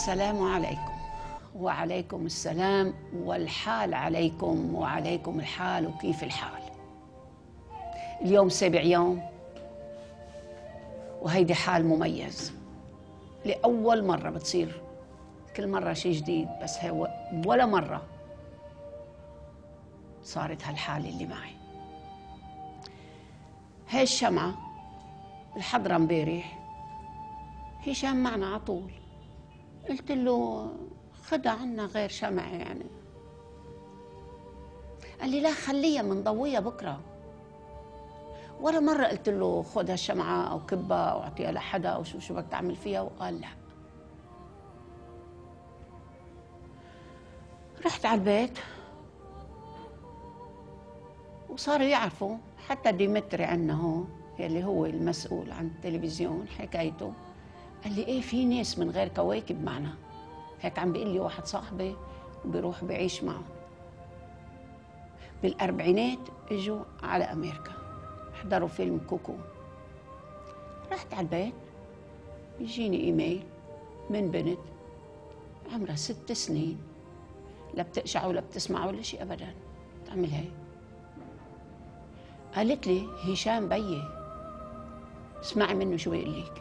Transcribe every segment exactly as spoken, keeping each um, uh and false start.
السلام عليكم. وعليكم السلام والحال عليكم وعليكم الحال وكيف الحال. اليوم سابع يوم وهيدي حال مميز لأول مرة بتصير، كل مرة شيء جديد، بس هو ولا مرة صارت هالحالة اللي معي. هاي الشمعة الحضرة امبارح، هشام معنا على طول، قلت له خدها عنا غير شمعة يعني. قال لي لا خليها منضوية بكرة. ولا مرة قلت له خد هالشمعة أو كبها أو أعطيها لحدا أو شو شو بدك تعمل فيها، وقال لا. رحت على البيت وصاروا يعرفوا، حتى ديمتري عنا هون اللي هو المسؤول عن التلفزيون حكايته، قال لي ايه في ناس من غير كواكب معنا. هيك عم بيقول لي واحد صاحبي وبيروح بيعيش معه. بالأربعينات اجوا على أمريكا حضروا فيلم كوكو. رحت على البيت بيجيني ايميل من بنت عمرها ست سنين، لا بتقشع ولا بتسمع ولا شيء ابدا. تعمل هي قالت لي هشام بيي اسمعي منه شو بيقول لك.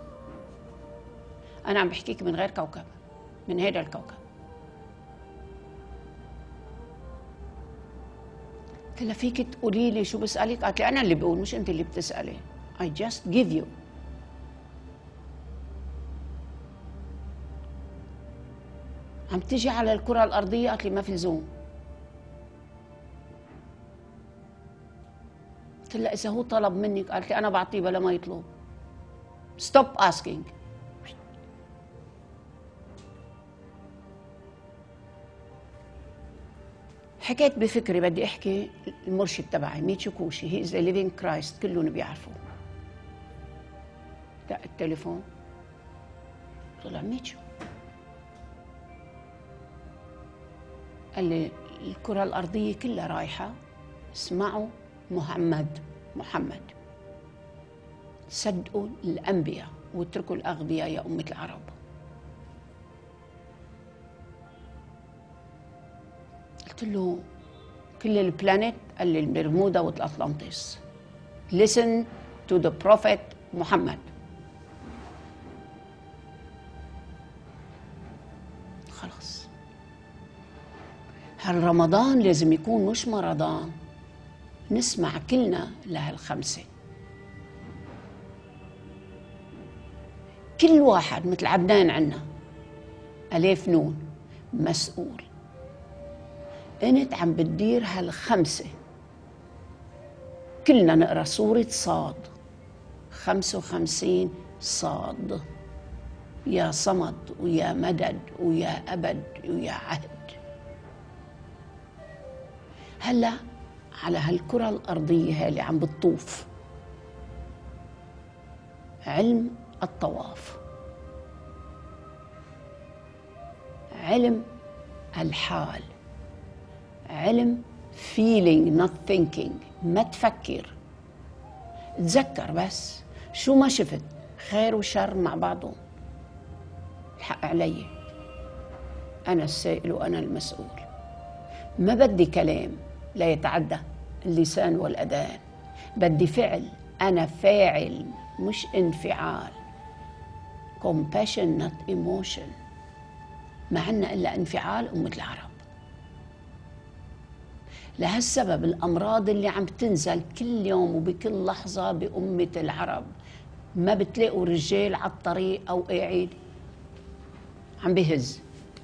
انا عم بحكيك من غير كوكب، من هيدا الكوكب. قلت لها فيك تقولي لي شو بسألك؟ قالت لي انا اللي بقول مش انت اللي بتسألي. I just give you. عم تيجي على الكرة الأرضية؟ قالت لي ما في لزوم. قلت لها إذا هو طلب منك، قالت لي أنا بعطيه بلا ما يطلب. Stop asking. حكيت بفكري بدي أحكي المرشد تبعي ميتشو كوشي، هي إز ليفينج كرايست، كلهم بيعرفوه. دق التليفون طلع ميتشو، قال لي الكرة الأرضية كلها رايحة، اسمعوا محمد محمد صدقوا الأنبياء واتركوا الأغبياء يا أمة العرب. قلت له كل البلانيت؟ قال لي البرمودا والأطلنطس. listen to the prophet محمد. خلاص هالرمضان لازم يكون مش مرضان، نسمع كلنا لهالخمسة. كل واحد مثل عدنان عنا ألف نون مسؤول. انت عم بتدير هالخمسة، كلنا نقرأ سورة صاد، خمسة وخمسين صاد، يا صمد ويا مدد ويا أبد ويا عهد. هلأ على هالكرة الأرضية اللي عم بتطوف علم الطواف، علم الحال، علم feeling not thinking، ما تفكر، تذكر بس شو ما شفت خير وشر مع بعضهم. الحق علي، أنا السائل وأنا المسؤول. ما بدي كلام لا يتعدى اللسان والأذان، بدي فعل. أنا فاعل مش انفعال. compassion not emotion. ما عنا إلا انفعال أمة العرب. لهالسبب الأمراض اللي عم تنزل كل يوم وبكل لحظة بأمة العرب، ما بتلاقوا رجال على الطريق أو قاعد عم بهز.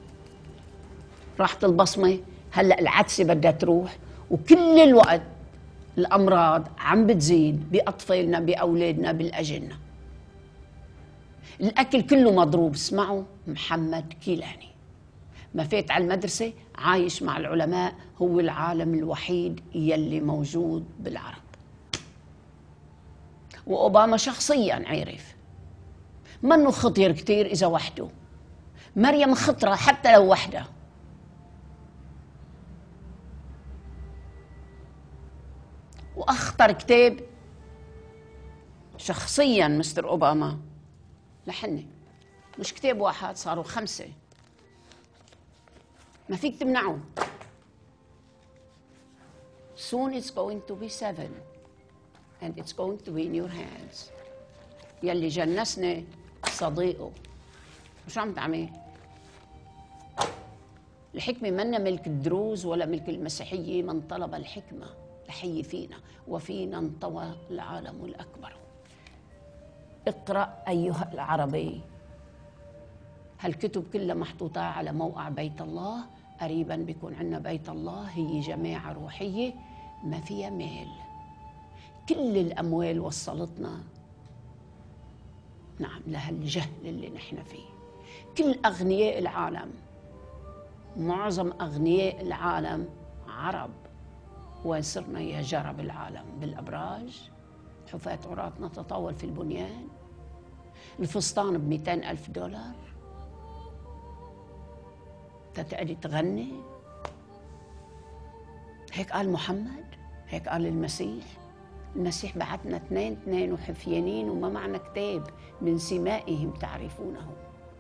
راحت البصمة، هلأ العدسة بدها تروح، وكل الوقت الأمراض عم بتزيد بأطفالنا بأولادنا بالأجنة. الأكل كله مضروب. اسمعوا محمد كيلاني ما فات على المدرسة، عايش مع العلماء، هو العالم الوحيد يلي موجود بالعرب. وأوباما شخصياً عرف منه خطير كتير إذا وحده. مريم خطرة حتى لو وحده. وأخطر كتاب شخصياً مستر أوباما لحني مش كتاب واحد، صاروا خمسة. ما فيك تمنعه. Soon it's going to be seven and it's going to be in your hands. يلي جنسني صديقه. شو عم تعمل؟ الحكمة منا ملك الدروز ولا ملك المسيحية. من طلب الحكمة لحي فينا وفينا انطوى العالم الأكبر. اقرأ أيها العربي. هالكتب كلها محطوطة على موقع بيت الله. قريبا بيكون عندنا بيت الله، هي جماعة روحية ما فيها مال. كل الأموال وصلتنا نعم لهالجهل اللي نحن فيه. كل أغنياء العالم، معظم أغنياء العالم عرب. وين صرنا يا جرب العالم؟ بالأبراج، حفاة عراة نتطاول في البنيان، الفستان بمئتين ألف دولار تتقعدي تغني. هيك قال محمد، هيك قال المسيح. المسيح بعثنا اثنين اثنين وحفيانين وما معنا كتاب، من سمائهم تعرفونه.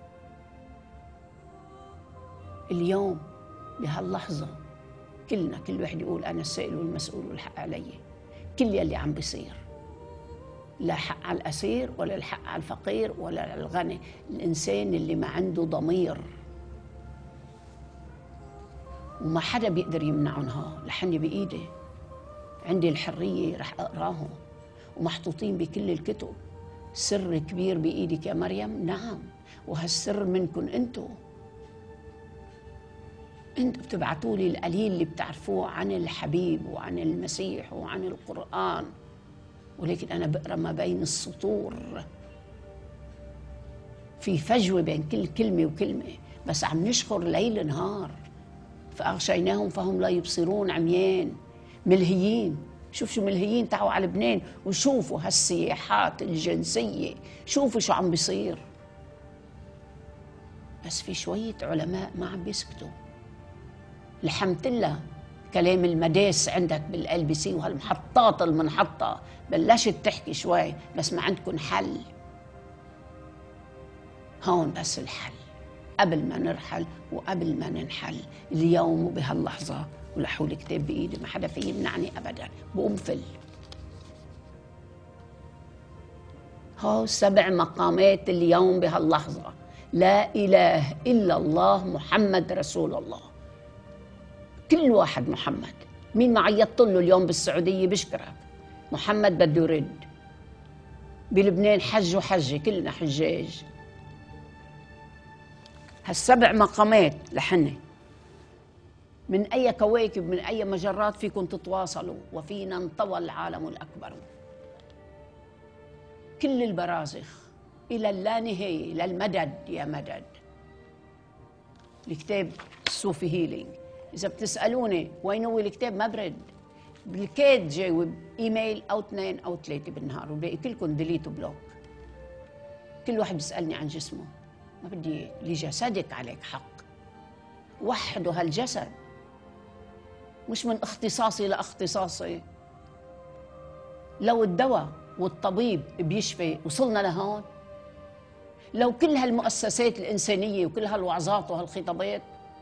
اليوم بهاللحظة كلنا، كل واحد يقول أنا السائل والمسؤول والحق علي. كل يلي عم بيصير لا حق على الأسير ولا الحق على الفقير ولا على الغني. الإنسان اللي ما عنده ضمير وما حدا بيقدر يمنعهم، لحني بإيدي عندي الحرية رح أقراهم ومحطوطين بكل الكتب. سر كبير بإيدك يا مريم. نعم، وهالسر منكم أنتم. أنتم بتبعتوا لي القليل اللي بتعرفوه عن الحبيب وعن المسيح وعن القرآن، ولكن أنا بقرأ ما بين السطور. في فجوة بين كل كلمة وكلمة، بس عم نشخر ليل نهار. فأغشيناهم فهم لا يبصرون، عميان ملهيين. شوف شو ملهيين. تعوا على لبنان وشوفوا هالسياحات الجنسية، شوفوا شو عم بيصير. بس في شوية علماء ما عم بيسكتوا. الحمد لله كلام المداس عندك بالال بي سي وهالمحطات المنحطة بلشت تحكي شوي، بس ما عندكم حل. هون بس الحل قبل ما نرحل وقبل ما ننحل. اليوم وبهاللحظة ولحول كتاب بإيدي ما حدا في يمنعني أبدا. بقنفل هو سبع مقامات اليوم بهاللحظة. لا إله إلا الله محمد رسول الله. كل واحد محمد. مين ما عيطت له اليوم بالسعودية بشكرك. محمد بده يرد. بلبنان حج وحجة، كلنا حجاج. هالسبع مقامات لحنة من أي كواكب من أي مجرات فيكم تتواصلوا. وفينا انطوى العالم الأكبر. كل البرازخ إلى اللانهاية، إلى المدد يا مدد. الكتاب الصوفي هيلينج. إذا بتسألوني وين هو الكتاب ما برد. بالكاد جاوب إيميل أو اثنين أو ثلاثة بالنهار، والباقي كلكم ديليت وبلوك. كل واحد بيسألني عن جسمه. ما بدي. لجسدك عليك حق. وحدوا هالجسد، مش من اختصاصي لاختصاصي. لو الدواء والطبيب بيشفي وصلنا لهون، لو كل هالمؤسسات الإنسانية وكل هالوعظات وهالخطابات.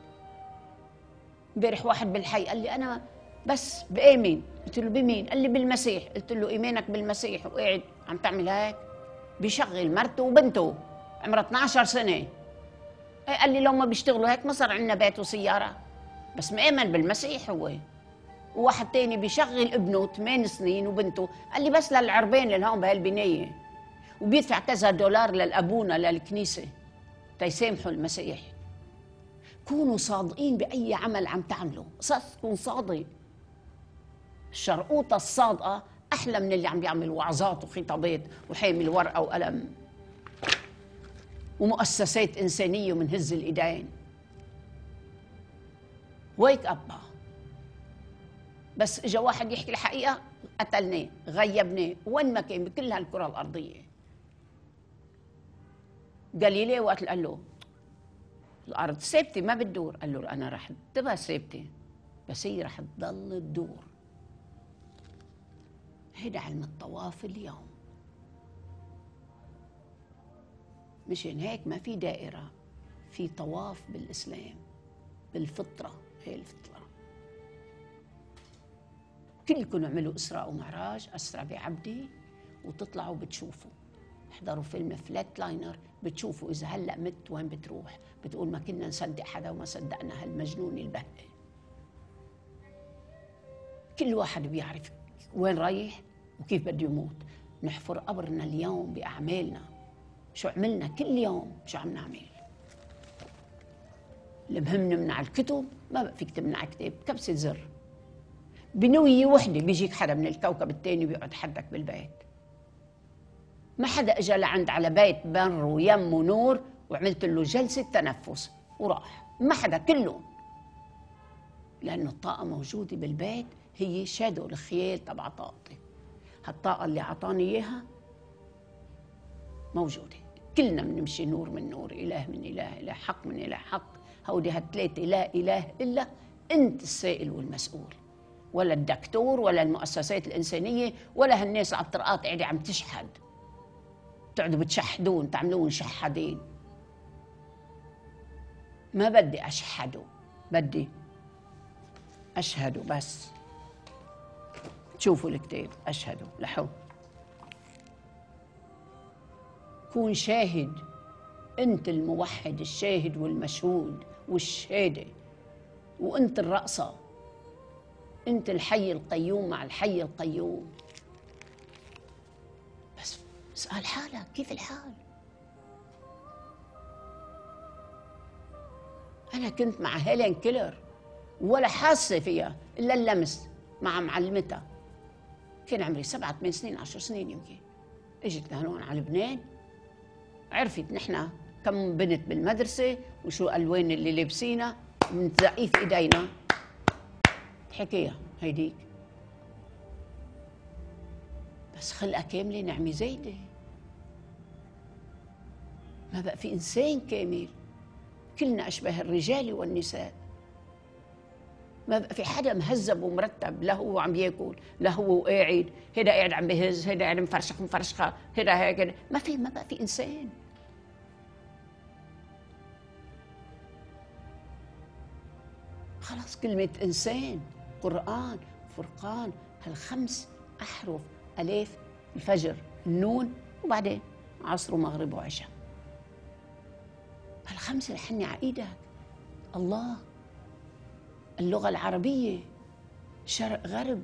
امبارح واحد بالحي قال لي أنا بس بآمن. قلت له بمين؟ قال لي بالمسيح. قلت له إيمانك بالمسيح وقاعد عم تعمل هيك؟ بيشغل مرته وبنته عمرها اثنعش سنة. قال لي لو ما بيشتغلوا هيك ما صار عندنا بيت وسيارة. بس مآمن بالمسيح هو. وواحد تاني بيشغل ابنه ثمان سنين وبنته، قال لي بس للعربين اللي هون بهالبناية، وبيدفع كذا دولار للأبونا للكنيسة تيسامحوا المسيح. كونوا صادقين بأي عمل عم تعملوا. قصص تكون صادق. الشرقوطة الصادقة أحلى من اللي عم بيعمل وعظات وخطابات وحامل ورقة وقلم ومؤسسات إنسانية ومنهز الإيدين. ويك أب. بس إجا واحد يحكي الحقيقة قتلناه غيبناه. وين ما كان بكل هالكرة الأرضية. جاليليو وقت قال له الأرض ثابتة ما بتدور، قال له أنا رح تبقى ثابتة بس هي رح تضل تدور. هيدا علم الطواف اليوم. مشان هيك ما في دائرة، في طواف بالإسلام، بالفطرة. هي الفطرة. كلكم اعملوا إسراء ومعراج، أسرى بعبدي، وتطلعوا بتشوفوا. احضروا فيلم فلات لاينر، بتشوفوا إذا هلأ مت وين بتروح. بتقول ما كنا نصدق حدا وما صدقنا هالمجنون البهدل. كل واحد بيعرف وين رايح وكيف بده يموت. نحفر قبرنا اليوم بأعمالنا، شو عملنا كل يوم، شو عم نعمل. المهم نمنع الكتب، ما بقى فيك تمنع كتاب، كبسة زر. بنوية وحدة بيجيك حدا من الكوكب الثاني بيقعد حدك بالبيت. ما حدا اجى لعند على بيت بر ويم ونور وعملت له جلسة تنفس وراح، ما حدا، كله. لأنه الطاقة موجودة بالبيت، هي شادو الخيال تبع طاقتي. هالطاقة اللي عطاني إياها موجودة. كلنا بنمشي نور من نور، إله من إله، إله حق من إله حق. هودي هالثلاثة لا إله إلا أنت السائل والمسؤول، ولا الدكتور ولا المؤسسات الإنسانية ولا هالناس على الطرقات قاعدة عم تشحد. تقعدوا بتشحدون، تعملون شحادين. ما بدي أشحدوا، بدي أشهدوا بس. تشوفوا الكتاب أشهدوا لحو. كون شاهد، أنت الموحد الشاهد والمشهود والشهادة، وأنت الرأسة، أنت الحي القيوم مع الحي القيوم. بس اسأل حالك كيف الحال. أنا كنت مع هيلين كيلر ولا حاسة فيها إلا اللمس مع معلمتها. كان عمري سبعة ثمان سنين عشر سنين يمكن. اجت لهون على لبنان، عرفت نحن كم بنت بالمدرسة وشو ألوان اللي لابسينها من زقيف إيدينا. حكيها هيديك. بس خلقة كاملة نعمة زايدة. ما بقى في إنسان كامل، كلنا أشبه الرجال والنساء. ما بقى في حدا مهذب ومرتب، لا هو عم ياكل، لا هو قاعد، هيدا قاعد عم بهز، هيدا قاعد مفرشخ مفرشخه، هيدا هيك. ما في، ما بقى في إنسان. خلاص كلمة إنسان، قرآن، فرقان، هالخمس أحرف، ألف، الفجر، النون، وبعدين عصر ومغرب وعشاء. هالخمسة رح حني على إيدك. الله، اللغة العربية، شرق غرب.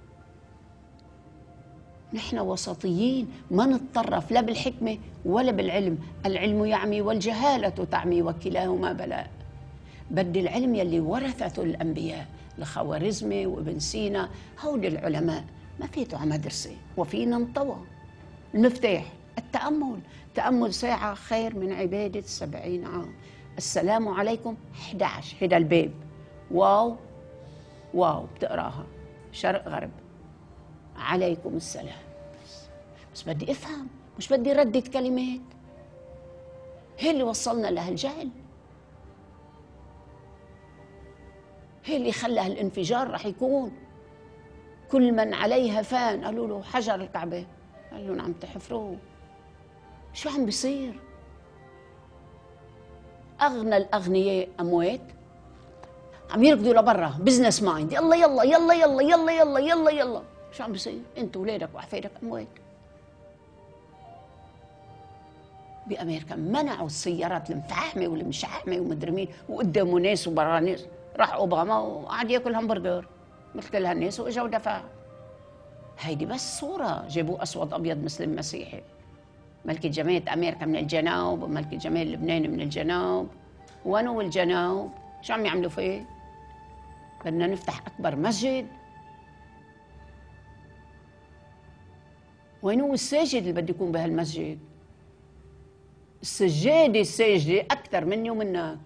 نحن وسطيين، ما نتطرف لا بالحكمة ولا بالعلم. العلم يعمي والجهالة تعمي وكلاهما بلاء. بدي العلم يلي ورثته الأنبياء، الخوارزمي وابن سينا، هول العلماء ما فيتوا على مدرسة وفينا انطوى. المفتاح التأمل. تأمل ساعة خير من عبادة سبعين عام. السلام عليكم أحد عشر، هيدا الباب. واو واو بتقراها شرق غرب، عليكم السلام. بس, بس بدي افهم، مش بدي ردد كلمات. هي اللي وصلنا لهالجهل، هي اللي خلى هالانفجار رح يكون. كل من عليها فان. قالوا له حجر الكعبة، قال لهم عم تحفروه. شو عم بيصير؟ اغنى الاغنياء اموات عم يركضوا لبرا، بزنس مايند، يلا يلا يلا يلا يلا يلا يلا يلا. شو عم بيصير؟ انت واولادك واحفادك اموات. بامريكا منعوا السيارات المفحمه والمشحمه ومدري مين، وقدامه ناس وبرا ناس. راح اوباما وقعد ياكل همبرجر مثل كل هالناس واجا ودفع. هيدي بس صوره، جابوه اسود ابيض مسلم مسيحي. ملكة جماعة امريكا من الجنوب وملكة جماعة لبنان من الجنوب. وينو الجنوب؟ شو عم يعملوا فيه؟ بدنا نفتح اكبر مسجد. وينو الساجد اللي بده يكون بهالمسجد؟ السجادة الساجدة أكثر مني ومنك.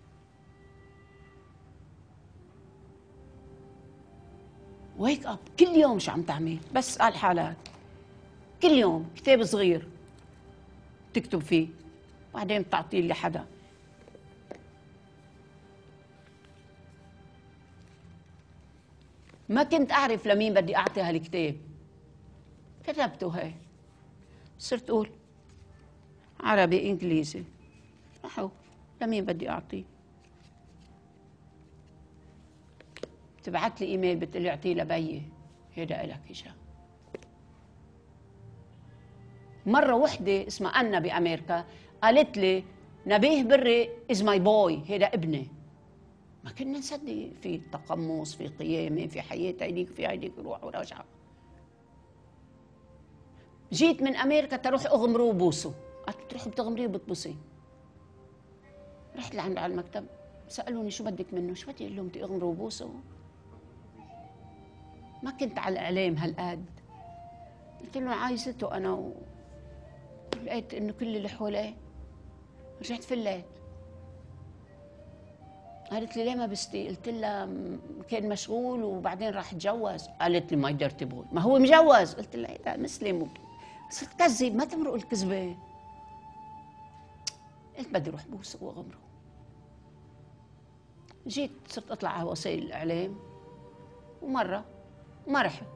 ويك أب، كل يوم شو عم تعمل؟ بس قال حالك كل يوم كتاب صغير تكتب فيه، بعدين بتعطيه لحدا. ما كنت أعرف لمين بدي أعطي هالكتاب، كتبته هيك. صرت أقول عربي انجليزي. راحوا لمين بدي اعطيه؟ تبعت لي ايميل بتقول لي اعطيه لبيي، هيدا الك اجا. مره وحده اسمها انا بامريكا قالت لي نبيه بري از ماي بوي، هيدا ابني. ما كنا نصدق، في تقمص، في قيامه، في حياه هيديك، في هيديك روح وراجعه. جيت من امريكا تروح اغمره وبوسه، قالت بتروحي بتغمريه وبتبوسيه. رحت لعند على المكتب سالوني شو بدك منه، شو بدي اقول لهم بدي اغمره وبوسه؟ ما كنت على الاعلام هالقد. قلت له عايزته انا و... لقيت انه كل اللي حواليه. رجعت فليت. قالت لي ليه ما بستي؟ قلت لها كان مشغول وبعدين راح اتجوز. قالت لي ما قدرت تقول ما هو مجوز. قلت لها هذا مسلم. صرت كذب، ما تمرق الكذبه. قلت بدي اروح بوسه واغمره. جيت صرت اطلع على وسائل الاعلام، ومره ما رحت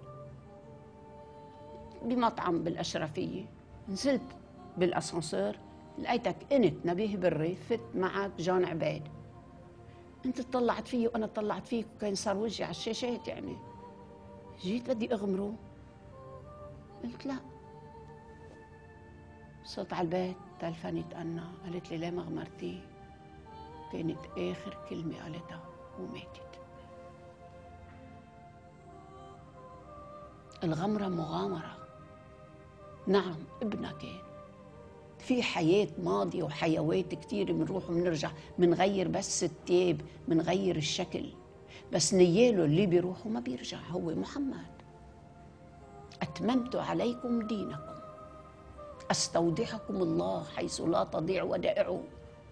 بمطعم بالاشرفيه، نزلت بالاسانسير لقيتك انت نبيه بري فت معك جان عبيد. انت طلعت فيه وانا طلعت فيك وكان صار وجهي على الشاشات. يعني جيت بدي اغمره، قلت لا. صرت على البيت تلفنت أنا قالت لي ليه ما غمرتيه؟ كانت آخر كلمة قالتها وماتت. الغمرة مغامرة. نعم ابنها كان في حياة ماضية وحيوات كتير، بنروح وبنرجع، بنغير بس التياب، بنغير الشكل، بس نياله اللي بيروح وما بيرجع هو محمد. أتممت عليكم دينكم أستودعكم الله حيث لا تضيع ودائعه.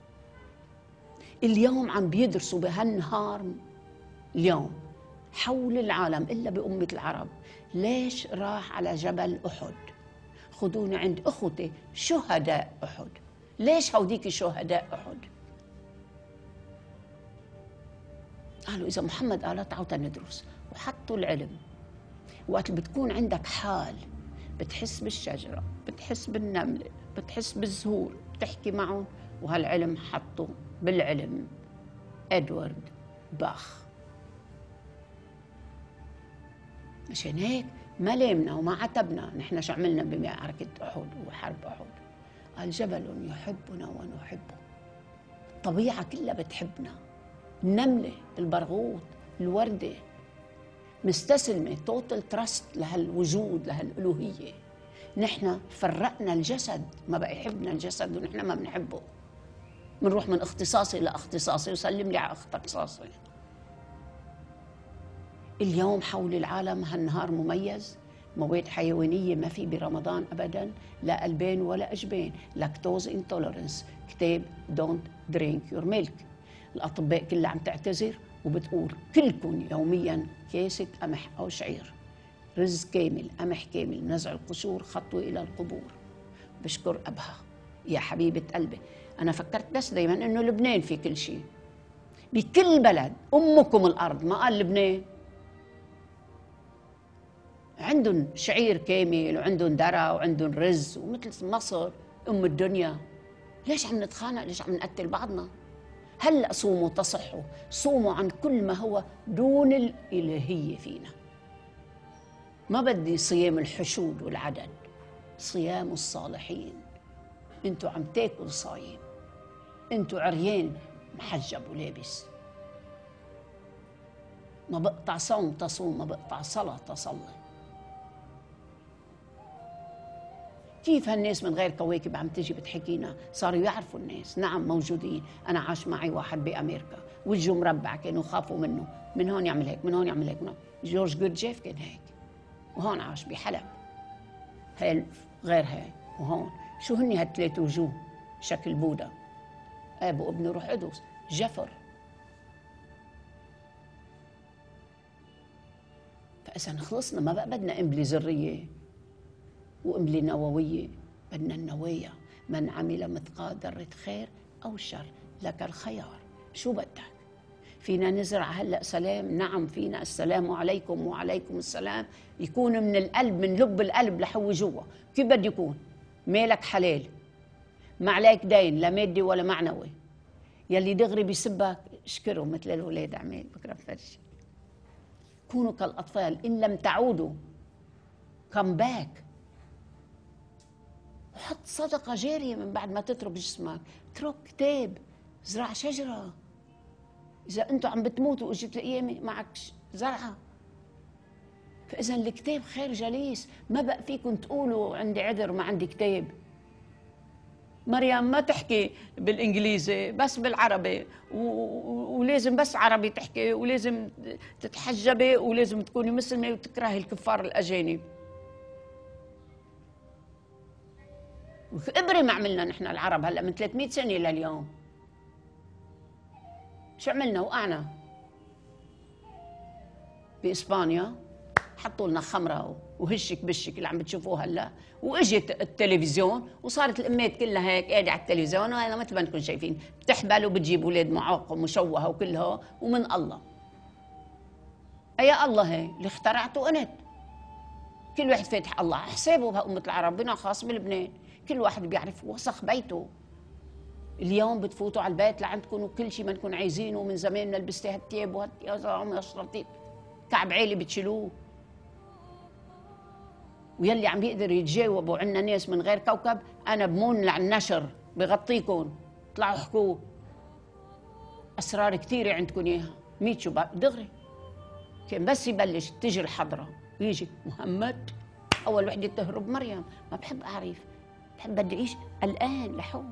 اليوم عم بيدرسوا بهالنهار اليوم حول العالم إلا بأمة العرب ليش راح على جبل أحد. خذوني عند أخوتي شهداء أحد. ليش هوديك شهداء أحد؟ قالوا إذا محمد قال تعالوا تندرس، وحطوا العلم. وقت بتكون عندك حال بتحس بالشجرة، بتحس بالنملة، بتحس بالزهور، بتحكي معهم، وهالعلم حطوا بالعلم إدوارد باخ. مشان هيك ما لامنا وما عتبنا نحن شو عملنا بمعركة أحد وحرب أحد. قال جبل يحبنا ونحبه، الطبيعة كلها بتحبنا، النملة، البرغوث، الوردة مستسلمة توتال تراست لهالوجود، لهالألوهية. نحن فرقنا الجسد، ما بقى يحبنا الجسد ونحن ما بنحبه. بنروح من اختصاصي لاختصاصي وسلم لي على اختصاصي. اليوم حول العالم هالنهار مميز، مواد حيوانية ما في برمضان أبداً، لا ألبان ولا أجبان، لاكتوز انتولرنس، كتاب دونت درينك يور ميلك. الأطباء كلها عم تعتذر وبتقول كلكم يومياً كاسة قمح أو شعير، رز كامل، قمح كامل، نزع القشور، خطوة إلى القبور. بشكر أبها يا حبيبة قلبي. أنا فكرت بس دايماً إنه لبنان في كل شيء، بكل بلد أمكم الأرض، ما قال لبنان. عندهم شعير كامل وعندهم درة وعندهم رز، ومثل مصر أم الدنيا. ليش عم نتخانق؟ ليش عم نقتل بعضنا؟ هلأ صوموا تصحوا، صوموا عن كل ما هو دون الإلهية فينا. ما بدي صيام الحشود والعدد، صيام الصالحين. انتوا عم تاكل صايم، انتوا عريان محجب ولابس. ما بقطع صوم تصوم، ما بقطع صلاة تصلي. كيف هالناس من غير كواكب عم تجي بتحكينا؟ صاروا يعرفوا الناس. نعم موجودين. أنا عاش معي واحد بأمريكا وجهه مربع، كانوا خافوا منه، من هون يعمل هيك، من هون يعمل هيك. جورج جودجيف كان هيك، وهون عاش بحلب. هاي غير هاي، وهون شو هني هالثلاث وجوه شكل بودا، أبو وابن روح قدس، جفر. فإذا خلصنا، ما بقى بدنا قنبلة ذرية وقنبلة نووية، بدنا النوايا. من عمل مثقال ذرة خير أو شر لك الخيار. شو بدك؟ فينا نزرع هلأ سلام؟ نعم فينا. السلام عليكم وعليكم السلام يكون من القلب، من لب القلب لحو جوا. كيف بده يكون؟ مالك حلال، ما عليك دين لا مادي ولا معنوي. يلي دغري بيسبك اشكره مثل الولاد، عمال بكره فرش. كونوا كالأطفال، إن لم تعودوا come back. حط صدقة جارية من بعد ما تترك جسمك، اترك كتاب، زرع شجرة. إذا أنتوا عم بتموتوا وإجت القيامة معك زرعة. فإذا الكتاب خير جليس، ما بقى فيكم تقولوا عندي عذر ما عندي كتاب. مريم ما تحكي بالإنجليزي بس بالعربي، ولازم بس عربي تحكي، ولازم تتحجبي، ولازم تكوني مسلمة وتكرهي الكفار الأجانب. وإبرة ما عملنا نحن العرب هلا من ثلاثمئة سنة لليوم. شو عملنا؟ وقعنا. بإسبانيا حطوا لنا خمرة وهشك بشك اللي عم بتشوفوه هلا، واجت التلفزيون وصارت الامات كلها هيك قاعده على التلفزيون، وهذا مثل ما انكم شايفين بتحبل وبتجيب اولاد معاق ومشوهه وكلها ومن الله. يا الله هي اللي اخترعته انت. كل واحد فاتح الله على حسابه بأمة العرب، بنا خاص بلبنان، كل واحد بيعرف وسخ بيته. اليوم بتفوتوا على البيت لعندكم وكل شيء ما نكون عايزينه، من زمان نلبس هالثياب وهالشرطيط كعب عالي بتشيلوه. ويلي عم بيقدر يتجاوبوا عنا ناس من غير كوكب، انا بمون على النشر بغطيكم، طلعوا احكوا اسرار كثيره عندكم اياها. ميت شو دغري كان بس يبلش تجي الحضره ويجي محمد اول وحده تهرب مريم. ما بحب اعرف، بحب بدي اعيش الان لحوم.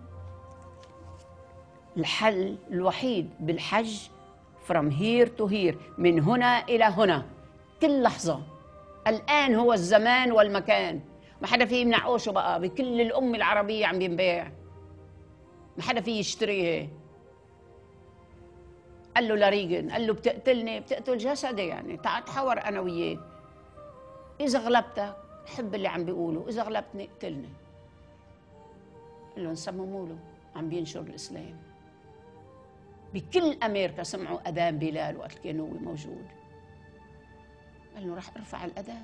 الحل الوحيد بالحج from here to here، من هنا الى هنا، كل لحظه. الآن هو الزمان والمكان. ما حدا فيه يمنعوشه بقى، بكل الأمة العربية عم بينباع، ما حدا فيه يشتريه. قال له لريغن، قال له بتقتلني، بتقتل جسدي يعني، تعال تحاور أنا وياك. إذا غلبتك حب اللي عم بيقوله، إذا غلبتني اقتلني. قال له نسمموا له عم بينشر الإسلام. بكل أمريكا سمعوا أذان بلال وقت كان هو موجود. قال له راح ارفع الاذان.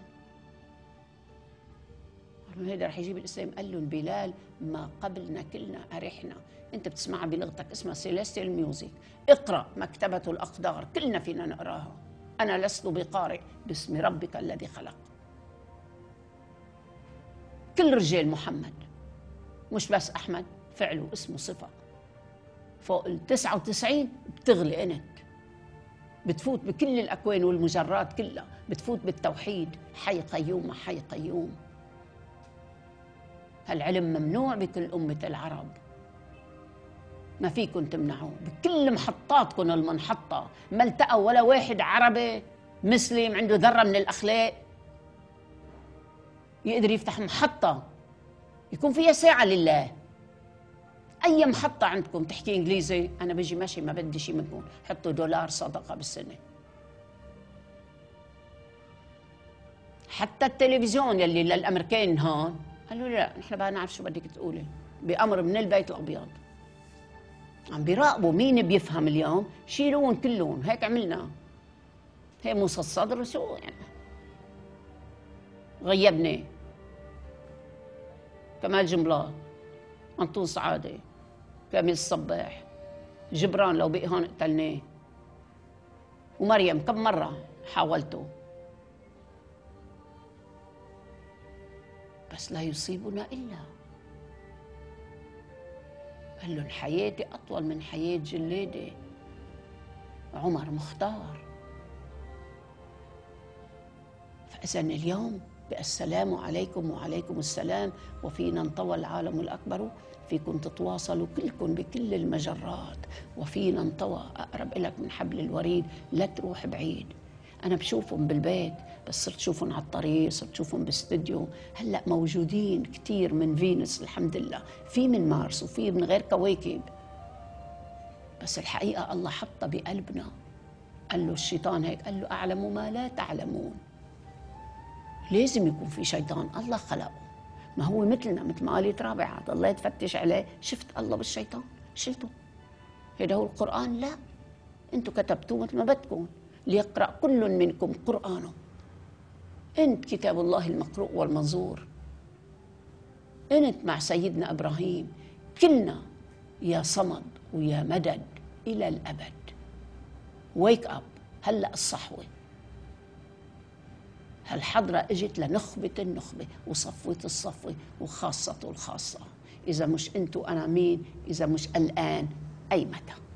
قال له هيدا راح يجيب الاسلام. قال لهم بلال ما قبلنا كلنا ارحنا، انت بتسمعها بلغتك اسمها سيليستيال ميوزك، اقرا مكتبه الاقدار كلنا فينا نقراها. انا لست بقارئ، باسم ربك الذي خلق. كل رجال محمد، مش بس احمد، فعله اسمه صفه. فوق ال تسعة وتسعين بتغلي انت، بتفوت بكل الأكوان والمجرات كلها، بتفوت بالتوحيد. حي قيوم حي قيوم. هالعلم ممنوع بكل أمة العرب، ما فيكن تمنعوه. بكل محطاتكن المنحطة ما التقى ولا واحد عربي مسلم عنده ذرة من الأخلاق يقدر يفتح محطة يكون فيها ساعة لله. أي محطة عندكم تحكي إنجليزي، أنا بيجي ماشي ما بدي شيء منكم، حطوا دولار صدقة بالسنة. حتى التلفزيون يلي للأمريكان هون قالوا لا نحن بقى نعرف شو بدك تقولي، بأمر من البيت الأبيض. عم بيراقبوا مين بيفهم اليوم، شيلون كلهم. هيك عملنا، هي موسى الصدر شو يعني، غيبني كمال جنبلاط، أنطون سعادة، كامل الصباح، جبران لو بقي هون قتلناه، ومريم كم مرة حاولته، بس لا يصيبنا إلا. قال لهم حياتي أطول من حياة جلادي عمر مختار. فإذا اليوم السلام عليكم وعليكم السلام، وفينا انطوى العالم الأكبر، فيكم تتواصلوا كلكم بكل المجرات، وفينا انطوى أقرب إلك من حبل الوريد، لا تروح بعيد. أنا بشوفهم بالبيت، بس صرت شوفهم على الطريق، صرت شوفهم باستديو. هلأ موجودين كتير من فينوس الحمد لله، في من مارس وفي من غير كواكب، بس الحقيقة الله حطها بقلبنا. قال له الشيطان هيك، قال له أعلم ما لا تعلمون. لازم يكون في شيطان، الله خلقه، ما هو مثلنا، مثل ما قالت رابعة الله يتفتش عليه، شفت الله بالشيطان شلته. هذا هو القرآن؟ لا، انتم كتبتوه مثل ما بدكم، ليقرأ كل منكم قرآنه. انت كتاب الله المقروء والمنظور، انت مع سيدنا إبراهيم كلنا يا صمد ويا مدد إلى الأبد. ويك أب، هلأ الصحوة. هالحضرة اجت لنخبة النخبة وصفوة الصفوة وخاصة الخاصة. إذا مش أنتو أنا مين؟ إذا مش الآن أي متى؟